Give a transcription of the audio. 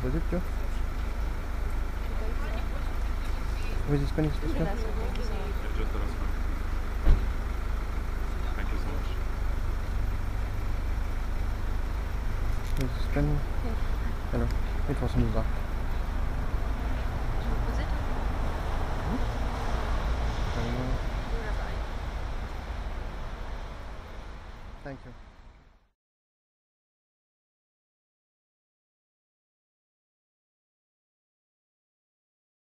deposit too. Where is this penny? This one? Just the last one. Thank you so much. Where is this penny? Hello. It was in the back. Thank you.